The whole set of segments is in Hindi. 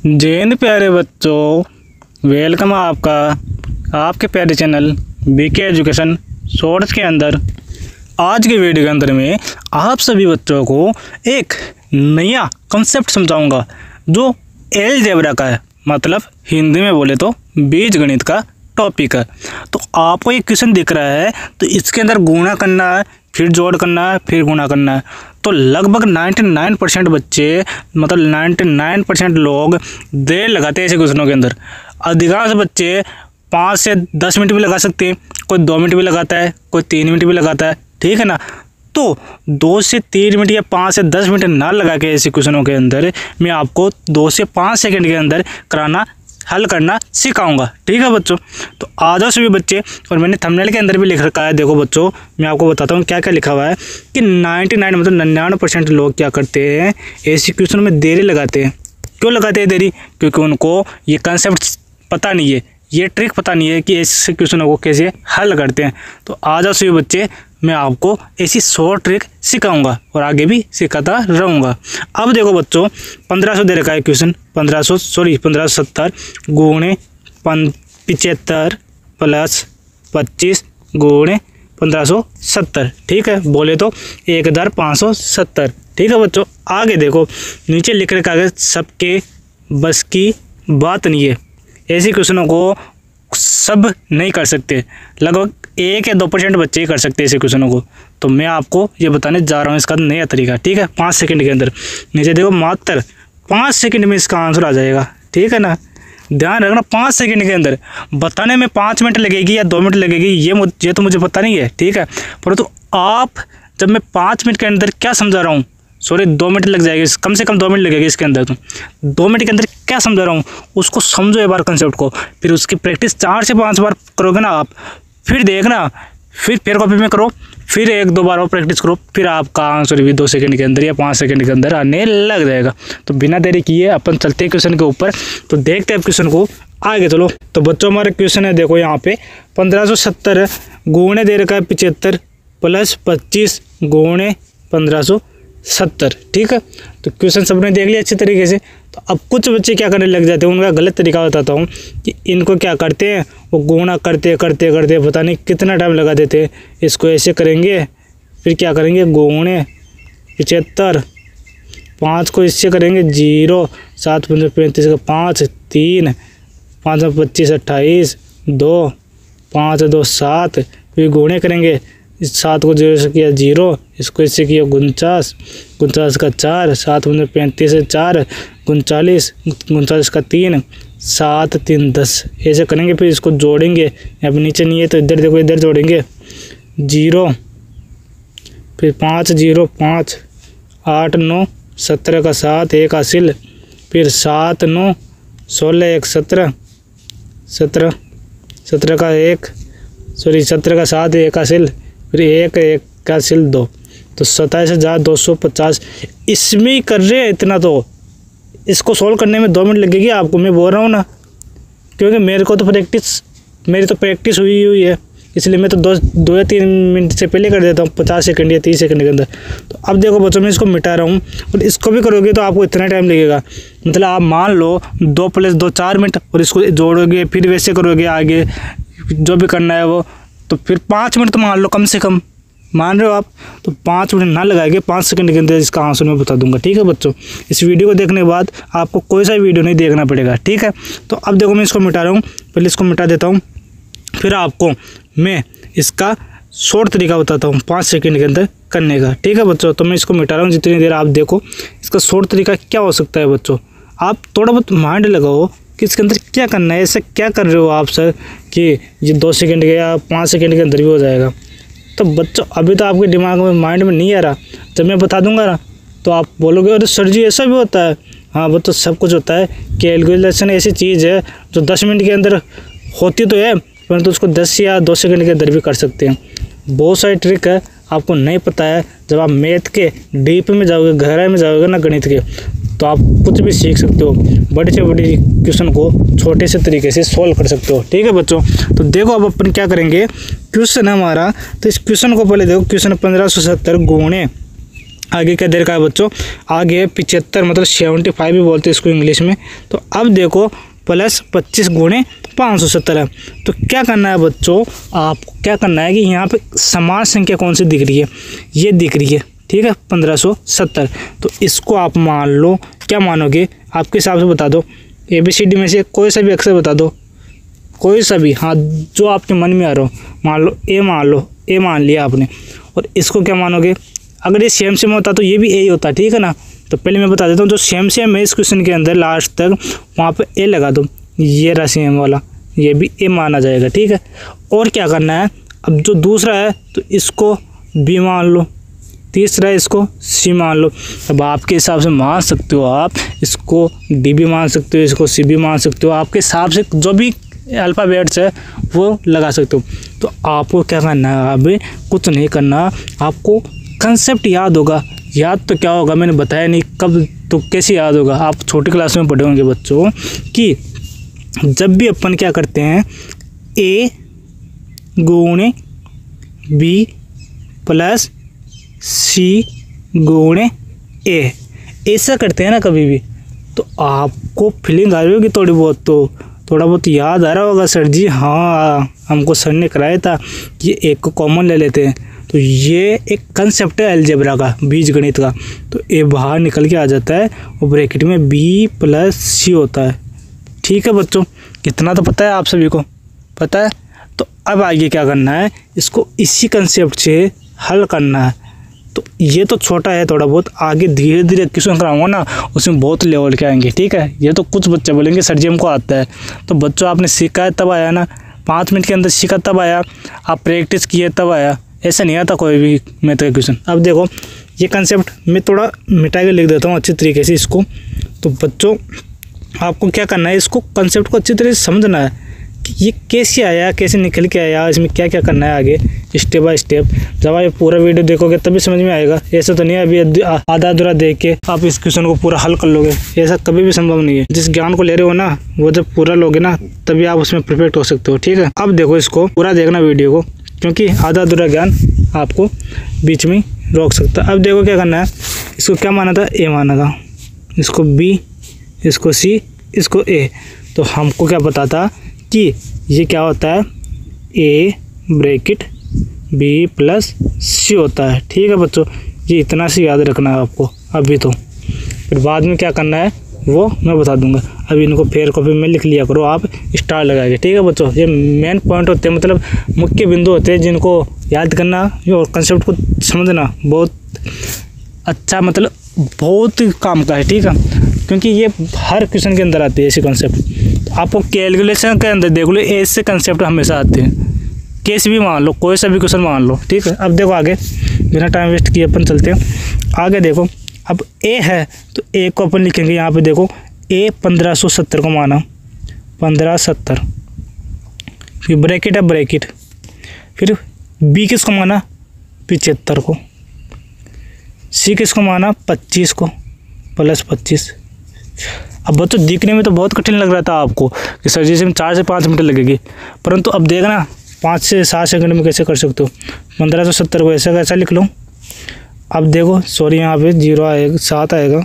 जय हिंद प्यारे बच्चों, वेलकम आपका आपके प्यारे चैनल बीके एजुकेशन शॉर्ट्स के अंदर। आज के वीडियो के अंदर में आप सभी बच्चों को एक नया कंसेप्ट समझाऊंगा जो अलजेब्रा का है, मतलब हिंदी में बोले तो बीजगणित का टॉपिक है। तो आपको ये क्वेश्चन दिख रहा है तो इसके अंदर गुणा करना है, फिर जोड़ करना है, फिर गुणा करना है। तो लगभग 99% बच्चे, मतलब 99% लोग देर लगाते हैं ऐसे क्वेश्चनों के अंदर। अधिकांश बच्चे 5 से 10 मिनट भी लगा सकते हैं, कोई 2 मिनट भी लगाता है, कोई 3 मिनट भी लगाता है, ठीक है ना। तो 2 से 3 मिनट या 5 से 10 मिनट ना लगा के ऐसे क्वेश्चनों के अंदर मैं आपको 2 से 5 सेकंड के अंदर कराना, हल करना सिखाऊंगा, ठीक है बच्चों। तो आ जाओ सभी बच्चे। और मैंने थंबनेल के अंदर भी लिख रखा है, देखो बच्चों मैं आपको बताता हूँ क्या क्या लिखा हुआ है कि 99 मतलब 99% लोग क्या करते हैं, ऐसी क्वेश्चन में देरी लगाते हैं। क्यों लगाते हैं देरी? क्योंकि उनको ये कंसेप्ट पता नहीं है, ये ट्रिक पता नहीं है कि ऐसे क्वेश्चनों को कैसे हल करते हैं। तो आ जाओ सभी बच्चे, मैं आपको ऐसी शॉर्ट ट्रिक सिखाऊंगा और आगे भी सिखाता रहूँगा। अब देखो बच्चों, 1500 दे रखा है क्वेश्चन, 1570 गुणे 75 प्लस 25 गुणे 1570, ठीक है, बोले तो 1570, ठीक है बच्चों। आगे देखो नीचे लिख रखा है सबके बस की बात नहीं है, ऐसे क्वेश्चनों को सब नहीं कर सकते, लगभग 1 या 2% बच्चे ही कर सकते हैं ऐसे क्वेश्चनों को। तो मैं आपको ये बताने जा रहा हूँ इसका नया तरीका, ठीक है। 5 सेकंड के अंदर, नीचे देखो मात्र 5 सेकंड में इसका आंसर आ जाएगा, ठीक है ना। ध्यान रखना 5 सेकंड के अंदर, बताने में 5 मिनट लगेगी या 2 मिनट लगेगी ये तो मुझे पता नहीं है, ठीक है। परंतु आप जब मैं 5 मिनट के अंदर क्या समझा रहा हूँ, सॉरी 2 मिनट लग जाएगी, कम से कम 2 मिनट लगेगी इसके अंदर। तो 2 मिनट के अंदर क्या समझा रहा हूँ उसको समझो एक बार कंसेप्ट को, फिर उसकी प्रैक्टिस 4 से 5 बार करोगे ना आप, फिर देखना, फिर कॉपी में करो, फिर 1-2 बार और प्रैक्टिस करो, फिर आपका आंसर भी 2 सेकंड के अंदर या 5 सेकंड के अंदर आने लग जाएगा। तो बिना देरी किए अपन चलते हैं क्वेश्चन के ऊपर। तो देखते हैं क्वेश्चन को, आगे चलो। तो बच्चों हमारा क्वेश्चन है, देखो यहाँ पे 1570 गुणे दे रखा है 75 प्लस 25 गुणे 1570, ठीक है। तो क्वेश्चन सबने देख लिया अच्छे तरीके से। तो अब कुछ बच्चे क्या करने लग जाते हैं, उनका गलत तरीका बताता हूँ कि इनको क्या करते हैं, वो गुणा करते करते करते पता नहीं कितना टाइम लगा देते हैं। इसको ऐसे करेंगे, फिर क्या करेंगे, गुणे 75, 5 को इससे करेंगे 0, 7 15 35 का 5, 3, 5 25 28, 2, 5 2 7, फिर गुणे करेंगे, इस 7 को 0 से किया 0, इसको इससे किया 49 का 4, 7 35 से 4, 39 का 3, 7 3 10, ऐसे करेंगे। फिर इसको जोड़ेंगे, यहाँ पे नीचे नहीं है तो इधर देखो, इधर जोड़ेंगे 0, फिर 5 0 5, 8 9 17 का 7 1 हासिल, फिर 7 9 16 1 17, 17 का 1, सॉरी 17 का 7 1 हासिल, फिर 1 1 का हासिल 2, तो 27,250 इसमें ही कर रहे हैं इतना। तो इसको सोल्व करने में 2 मिनट लगेगी आपको, मैं बोल रहा हूँ ना, क्योंकि मेरी तो प्रैक्टिस हुई है, इसलिए मैं तो 2 या 3 मिनट से पहले कर देता हूँ, 50 सेकंड या 30 सेकंड के अंदर। तो अब देखो बच्चों, मैं इसको मिटा रहा हूँ और इसको भी करोगे तो आपको इतना टाइम लगेगा। मतलब आप मान लो 2 + 2 4 मिनट, और इसको जोड़ोगे फिर वैसे करोगे आगे जो भी करना है वो, तो फिर 5 मिनट तो मान लो कम से कम, मान रहे हो आप। तो 5 मिनट ना लगाएंगे, 5 सेकंड के अंदर इसका आंसर मैं बता दूंगा, ठीक है बच्चों। इस वीडियो को देखने के बाद आपको कोई सा वीडियो नहीं देखना पड़ेगा, ठीक है। तो अब देखो मैं इसको मिटा रहा हूँ, पहले इसको मिटा देता हूँ, फिर आपको मैं इसका शॉर्ट तरीका बताता हूँ 5 सेकंड के अंदर करने का, ठीक है बच्चों। तो मैं इसको मिटा रहा हूँ, जितनी देर आप देखो इसका शॉर्ट तरीका क्या हो सकता है बच्चों। आप थोड़ा बहुत माइंड लगाओ कि इसके अंदर क्या करना है, ऐसे क्या कर रहे हो आप सर कि ये 2 सेकंड के या 5 सेकंड के अंदर भी हो जाएगा। तो बच्चों अभी तो आपके दिमाग में, माइंड में नहीं आ रहा, जब मैं बता दूंगा ना तो आप बोलोगे अरे सर जी ऐसा भी होता है। हाँ बच्चों, सब कुछ होता है। कैलकुलेशन ऐसी चीज़ है जो 10 मिनट के अंदर होती तो है, परंतु उसको 10 या 2 सेकंड के अंदर भी कर सकते हैं। बहुत सारी ट्रिक है, आपको नहीं पता है। जब आप मैथ के डीप में जाओगे, गहराई में जाओगे ना गणित के, तो आप कुछ भी सीख सकते हो, बड़े से बड़े क्वेश्चन को छोटे से तरीके से सॉल्व कर सकते हो, ठीक है बच्चों। तो देखो अब अपन क्या करेंगे, क्वेश्चन है हमारा, तो इस क्वेश्चन को पहले देखो, क्वेश्चन 1570 गुणे आगे क्या दे रखा है बच्चों, आगे 75 मतलब 75 भी बोलते हैं इसको इंग्लिश में। तो अब देखो प्लस 25 गुणे 570 है। तो क्या करना है बच्चों, आपको क्या करना है कि यहाँ पे समान संख्या कौन सी दिख रही है, ये दिख रही है, ठीक है 1570। तो इसको आप मान लो, क्या मानोगे आपके हिसाब से बता दो, ABCD में से कोई सा भी अक्षर बता दो, कोई सा भी, हाँ जो आपके मन में आ रहा हो। मान लो A मान लो, A मान लिया आपने, और इसको क्या मानोगे, अगर ये सेम सेम होता तो ये भी A ही होता, ठीक है ना। तो पहले मैं बता देता हूँ, जो सेम सेम है इस क्वेश्चन के अंदर लास्ट तक वहाँ पे A लगा दो, ये रहा सेम वाला, ये भी A माना जाएगा, ठीक है। और क्या करना है, अब जो दूसरा है तो इसको B मान लो, तीसरा है इसको C मान लो। अब आपके हिसाब से मान सकते हो, आप इसको D भी मान सकते हो, इसको C भी मान सकते हो, आपके हिसाब से जो भी अल्फ़ाबेट्स है वो लगा सकते हो। तो आपको क्या करना है, अभी कुछ नहीं करना, आपको कंसेप्ट याद होगा। याद तो क्या होगा मैंने बताया नहीं, कब तो कैसे याद होगा, आप छोटी क्लास में पढ़े होंगे बच्चों कि जब भी अपन क्या करते हैं A गुणे B प्लस C गुणे A, ऐसा करते हैं ना कभी भी, तो आपको फीलिंग आ रही होगी थोड़ी बहुत, तो थोड़ा बहुत याद आ रहा होगा, सर जी हाँ हमको सर ने कराया था कि एक को कॉमन ले लेते हैं। तो ये एक कंसेप्ट है अलजेब्रा का, बीज गणित का। तो ए बाहर निकल के आ जाता है और ब्रैकेट में B प्लस C होता है, ठीक है बच्चों, कितना तो पता है आप सभी को, पता है। तो अब आगे क्या करना है, इसको इसी कंसेप्ट से हल करना है। तो ये तो छोटा है थोड़ा बहुत, आगे धीरे धीरे क्वेश्चन कराऊंगा ना उसमें बहुत लेवल के आएंगे, ठीक है। ये तो कुछ बच्चे बोलेंगे सर जी हमको आता है, तो बच्चों आपने सीखा है तब आया ना, 5 मिनट के अंदर सीखा तब आया, आप प्रैक्टिस किए तब आया, ऐसा नहीं आता कोई भी मैथ का क्वेश्चन। अब देखो ये कंसेप्ट मैं थोड़ा मिटा के लिख देता हूँ अच्छी तरीके से इसको। तो बच्चों आपको क्या करना है, इसको कंसेप्ट को अच्छी तरह से समझना है कि ये कैसे आया, कैसे निकल के आया, इसमें क्या क्या करना है आगे स्टेप बाय स्टेप। जब आप ये पूरा वीडियो देखोगे तभी समझ में आएगा, ऐसा तो नहीं है अभी आधा अधूरा देख के आप इस क्वेश्चन को पूरा हल कर लोगे, ऐसा कभी भी संभव नहीं है। जिस ज्ञान को ले रहे हो ना वो जब पूरा लोगे ना तभी आप उसमें परफेक्ट हो सकते हो, ठीक है। अब देखो इसको पूरा देखना वीडियो को, क्योंकि आधा अधूरा ज्ञान आपको बीच में रोक सकता है। अब देखो क्या करना है, इसको क्या माना था, A माना था, इसको B, इसको C, इसको A। तो हमको क्या पता था कि ये क्या होता है, A bracket B plus C होता है, ठीक है बच्चों। ये इतना से याद रखना है आपको अभी, तो फिर बाद में क्या करना है वो मैं बता दूंगा। अभी इनको फेयर कॉपी में लिख लिया करो आप स्टार लगा के, ठीक है बच्चों। ये मेन पॉइंट होते हैं, मतलब मुख्य बिंदु होते हैं जिनको याद करना और कंसेप्ट को समझना बहुत अच्छा, मतलब बहुत काम का है, ठीक है, क्योंकि ये हर क्वेश्चन के अंदर आती है ऐसे कंसेप्ट। आपको कैलकुलेशन के अंदर देख लो ऐसे कंसेप्ट हमेशा आते हैं, कैसे भी मान लो, कोई सा भी क्वेश्चन मान लो, ठीक है। अब देखो आगे बिना टाइम वेस्ट किए अपन चलते हैं आगे। देखो अब A है तो A को अपन लिखेंगे यहाँ पे, देखो A 1570 को माना, 1570, फिर ब्रैकेट है ब्रैकेट, फिर B किसको माना 75 को, C किसको माना 25 को प्लस 25। अब बच्चों दिखने में तो बहुत कठिन लग रहा था आपको कि सर जी इसमें 4 से 5 मिनट लगेगी, परंतु अब देखना 5 से 7 सेकंड में कैसे कर सकते हो। 1570 को ऐसा कैसा लिख लो। अब देखो सॉरी यहाँ पे 0 आएगा, 7 आएगा,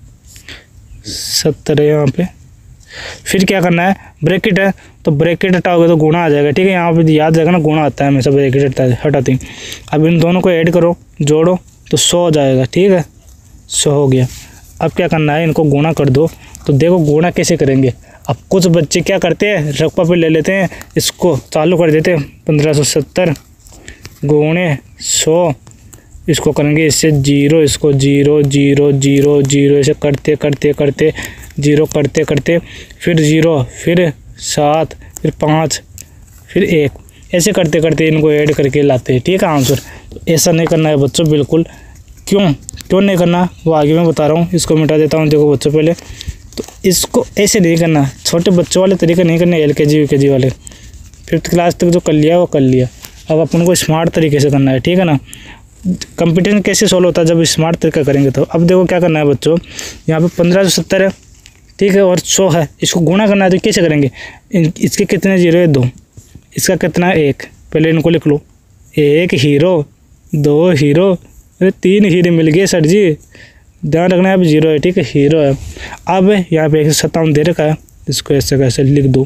70 है यहाँ पे। फिर क्या करना है, ब्रैकेट है तो ब्रैकेट हटाओगे तो गुणा आ जाएगा, ठीक है। यहाँ पे याद रखना गुणा आता है हमेशा, ब्रैकेट हटाते हैं। अब इन दोनों को ऐड करो, जोड़ो तो 100 हो जाएगा, ठीक है, 100 हो गया। अब क्या करना है, इनको गुणा कर दो। तो देखो गुणा कैसे करेंगे। अब कुछ बच्चे क्या करते हैं, रकबा पे ले लेते हैं, इसको चालू कर देते हैं 1570 गुणे 100, इसको करेंगे इससे 0, इसको 0 0 0 0 ऐसे करते करते करते 0 करते करते फिर 0, फिर 7, फिर 5, फिर 1, ऐसे करते करते इनको ऐड करके लाते हैं, ठीक है आंसर। तो ऐसा नहीं करना है बच्चों बिल्कुल। क्यों नहीं करना वो आगे मैं बता रहा हूँ। इसको मिटा देता हूँ। देखो बच्चों पहले तो इसको ऐसे नहीं करना, छोटे बच्चों वाले तरीके नहीं करने, LKG UKG वाले 5th क्लास तक जो कर लिया वो कर लिया। अब अपन को स्मार्ट तरीके से करना है, ठीक है ना। कंपटीशन कैसे सॉल्व होता है, जब स्मार्ट तरीका करेंगे तो। अब देखो क्या करना है बच्चों, यहाँ पे 1570 है, ठीक है, और 100 है, इसको गुणा करना है तो कैसे करेंगे। इसके कितने 0 है 2, इसका कितना है 1, पहले इनको लिख लो। 1 हीरो, 2 हीरो, अरे 3 हीरे मिल गए सर जी, ध्यान रखना है। अब 0 है, ठीक है, हीरो है। अब यहाँ पे 157 दे रखा है, इसको ऐसे कैसे लिख दो।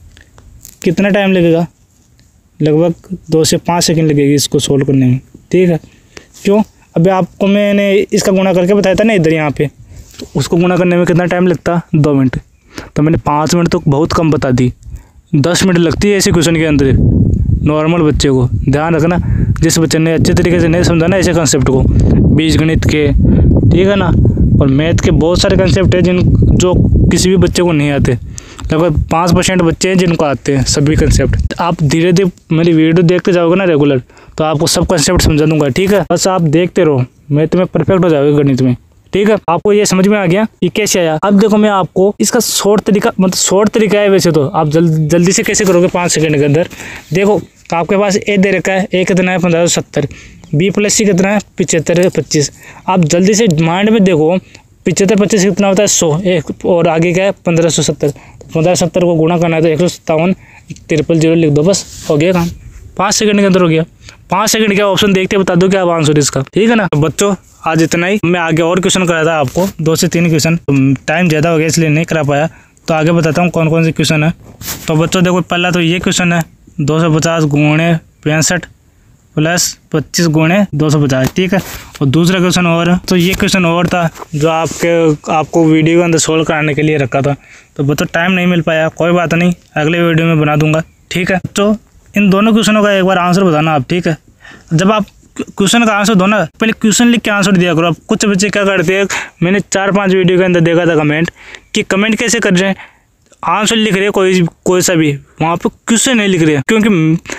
कितना टाइम लगेगा? लगभग 2 से 5 सेकंड लगेगी इसको सोल्व करने में, ठीक है। क्यों? अभी आपको मैंने इसका गुणा करके बताया था ना इधर यहाँ पे, तो उसको गुणा करने में कितना टाइम लगता? 2 मिनट। तो मैंने 5 मिनट तो बहुत कम बता दी, 10 मिनट लगती है ऐसे क्वेश्चन के अंदर नॉर्मल बच्चे को। ध्यान रखना, जिस बच्चे ने अच्छे तरीके से नहीं समझा ना ऐसे कंसेप्ट को, बीजगणित के, ठीक है ना, और मैथ के बहुत सारे कंसेप्ट हैं जो किसी भी बच्चे को नहीं आते। लगभग 5% बच्चे हैं जिनको आते हैं सभी कंसेप्ट। आप धीरे धीरे मेरी वीडियो देखते जाओगे ना रेगुलर, तो आपको सब कंसेप्ट समझा दूंगा, ठीक है। बस आप देखते रहो, मैं तुम्हें परफेक्ट हो जाओगे गणित में, ठीक है। आपको ये समझ में आ गया कि कैसे आया? अब देखो मैं आपको इसका शॉर्ट तरीका, मतलब शॉर्ट तरीका है वैसे तो, आप जल्दी से कैसे करोगे 5 सेकंड के अंदर। देखो आपके पास ए दे रखा है, ए कितना है 1570, बी प्लस सी कितना है 75 25। आप जल्दी से माइंड में देखो, 75 25 कितना होता है 100, एक और आगे क्या है 1570। 1570 को गुणा करना है तो 157 000 लिख दो, बस हो गया काम। 5 सेकंड के अंदर हो गया। 5 सेकंड क्या ऑप्शन देखते बता दो क्या आंसर इसका, ठीक है ना। तो बच्चों आज इतना ही। मैं आगे और क्वेश्चन कराया था आपको, 2 से 3 क्वेश्चन, टाइम ज़्यादा हो गया इसलिए नहीं करा पाया। तो आगे बताता हूँ कौन कौन से क्वेश्चन है। तो बच्चों देखो पहला तो ये क्वेश्चन है, 250 गुणे 65 प्लस 25 गुणे 250, ठीक है। और दूसरा क्वेश्चन और, तो ये क्वेश्चन और था जो आपको वीडियो के अंदर सोल्व कराने के लिए रखा था। तो बच्चों टाइम नहीं मिल पाया, कोई बात नहीं, अगले वीडियो में बना दूंगा, ठीक है। तो इन दोनों क्वेश्चनों का एक बार आंसर बताना आप, ठीक है। जब आप क्वेश्चन का आंसर दो ना, पहले क्वेश्चन लिख के आंसर दिया करो। अब कुछ बच्चे क्या करते हैं, मैंने 4-5 वीडियो के अंदर देखा था कमेंट, कि कमेंट कैसे कर रहे हैं, आंसर लिख रहे हैं कोई सा भी, वहाँ पे क्वेश्चन नहीं लिख रहे हैं। क्योंकि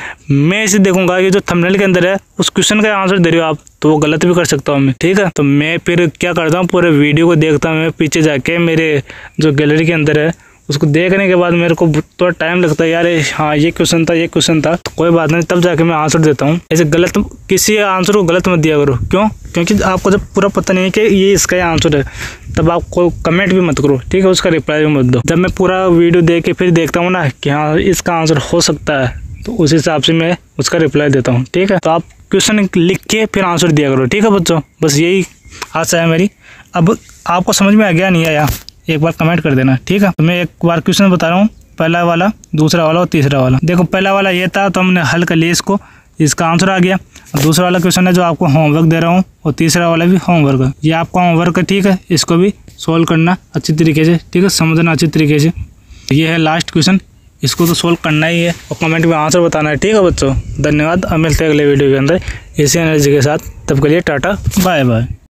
मैं इसे देखूंगा कि जो थंबनेल के अंदर है उस क्वेश्चन का आंसर दे रहे हो आप, तो वो गलत भी कर सकता हूँ मैं, ठीक है। तो मैं फिर क्या करता हूँ, पूरे वीडियो को देखता हूँ मैं, पीछे जाके मेरे जो गैलरी के अंदर है उसको देखने के बाद मेरे को थोड़ा टाइम लगता है, यार हाँ ये क्वेश्चन था, तो कोई बात नहीं, तब जाके मैं आंसर देता हूँ। ऐसे गलत किसी आंसर को गलत मत दिया करो। क्यों? क्योंकि आपको जब पूरा पता नहीं है कि ये इसका आंसर है, तब आप कोई कमेंट भी मत करो, ठीक है, उसका रिप्लाई भी मत दो। जब मैं पूरा वीडियो देख के फिर देखता हूँ ना कि हाँ इसका आंसर हो सकता है, तो उस हिसाब से मैं उसका रिप्लाई देता हूँ, ठीक है। तो आप क्वेश्चन लिख के फिर आंसर दिया करो, ठीक है बच्चों। बस यही आशा है मेरी। अब आपको समझ में आ गया नहीं आया, एक बार कमेंट कर देना, ठीक है। तो मैं एक बार क्वेश्चन बता रहा हूँ, पहला वाला, दूसरा वाला और तीसरा वाला। देखो पहला वाला ये था, तो हमने हल कर लिया इसको, इसका आंसर आ गया। दूसरा वाला क्वेश्चन है जो आपको होमवर्क दे रहा हूँ, और तीसरा वाला भी होमवर्क है, ये आपका होमवर्क है, ठीक है। इसको भी सोल्व करना अच्छी तरीके से, ठीक है, समझना अच्छी तरीके से। ये है लास्ट क्वेश्चन, इसको तो सोल्व करना ही है और कमेंट में आंसर बताना है, ठीक है बच्चों। धन्यवाद, अब मिलते हैं अगले वीडियो के अंदर इसी एनर्जी के साथ। तब के लिए टाटा बाय बाय।